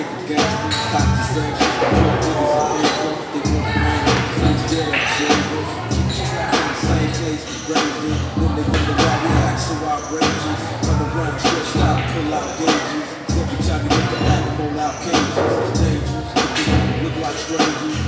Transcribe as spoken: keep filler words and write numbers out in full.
for gangsters, cops to sanctions, drug dealers and handcuffs. They want to hang us, friends dead at jails. Trapped in the same place we raised in. Then they wonder why we act so outrageous. Run around, stretched out, pull out gauges. Every time you get the animal out cages, it's dangerous. Look like strangers.